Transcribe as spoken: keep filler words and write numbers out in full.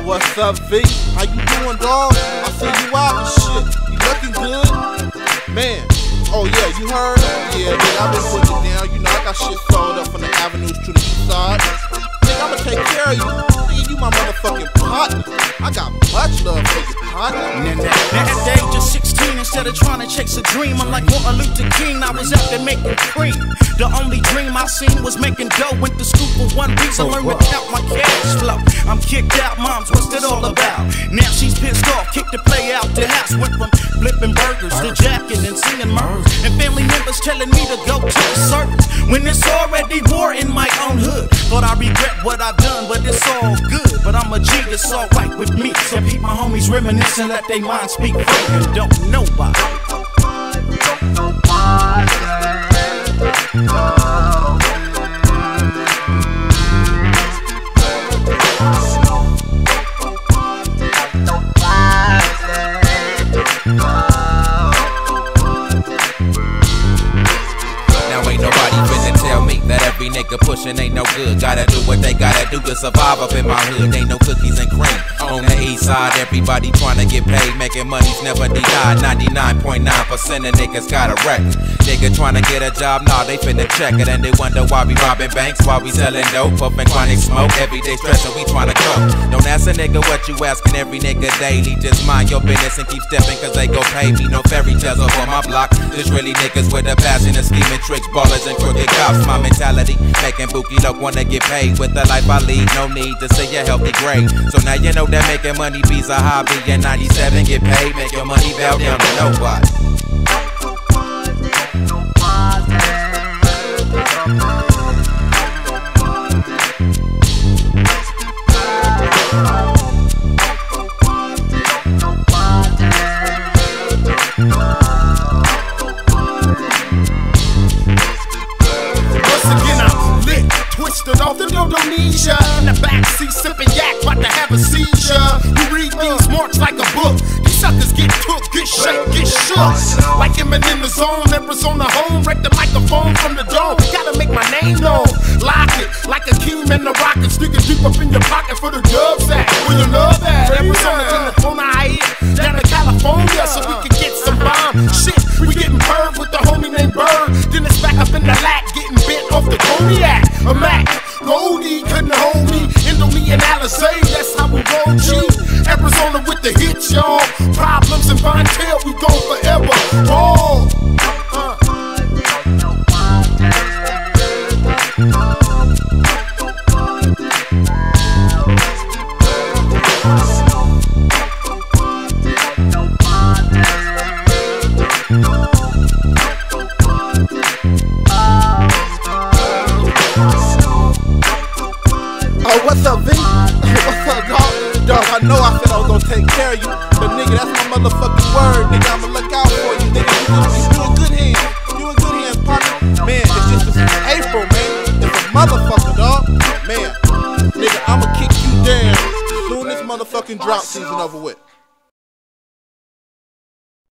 what's up, V? How you doing, dog? I see you out and shit. You looking good? Man. Oh, yeah, you heard? Yeah, nigga, I've been putting it down. You know, I got shit sold up from the avenues to the east side. Nigga, I'ma take care of you. Nigga, you my motherfucking partner. I got much love for you, partner. Now, at the age of sixteen, instead of trying to chase a dream, I'm like Martin Luther King, I was out there making cream. The only dream I seen was making dough. Went to school for one reason, learned to count my cash flow. I'm kicked out, mom's, what's it all about? Now she's pissed off, kicked the play out the house. Went from flipping burgers to jacking and singing murders. And family members telling me to go to the service when it's already war in my own hood. Thought I regret what I've done, but it's all good. But I'm a G, it's alright with me. So keep my homies reminisce and let they mind speak free. And don't nobody. Don't nobody. Oh. Now ain't nobody finna tell me that every nigga pushing ain't no good. Gotta do what they gotta do to survive up in my hood. Ain't no cookies and cream. On the east side, everybody trying to get paid. Making money's never denied. ninety-nine point nine percent of niggas got a record. Nigga trying to get a job, nah, they finna check it. And they wonder why we robbing banks, why we selling dope, puffin' chronic smoke. Everyday stressing, we trying to cope. Don't ask a nigga what you asking every nigga daily. Just mind your business and keep stepping, cause they go pay me. No fairy tales over my block. There's really niggas with a passion and scheming tricks, ballers and crooked cops. My mentality, making bookie look wanna get paid. With the life I lead, no need to say a healthy grade. So now you know that making money be's a hobby. And ninety-seven get paid, make your money bow down to nobody. Twisted off the Indonesia, in the backseat sipping yak, about to have a seizure. You read these marks like a book. These suckers get took, get shake, get shook. Like him in the zone, Arizona home, wreck the microphone from the dome. Gotta make my name known. Lock it like a key in the rocket, sticking deep up in your pocket for the dubs at. Where you love that? Arizona's in the corner, I hit down to California, so we can get some bomb shit. We getting purred with the homie named Bird. Then it's back up in the lat, getting bent off the cognac. A Mac, Goldie couldn't hold me. Indomie and Alizé, that's how we roll G. Arizona with the hits, y'all. Problems and Von Tail, we go forever. Oh. Uh. Oh, what's up, V? What's up, dog? Dog, I know I said I was gonna take care of you, but nigga, that's my motherfucking word, nigga. I'ma look out for you, nigga. You in good hands. You in good hands, partner. Man, it's just this April, man. It's a motherfucker, dog. Man, nigga, I'ma kick you down as soon as motherfucking drop season over with.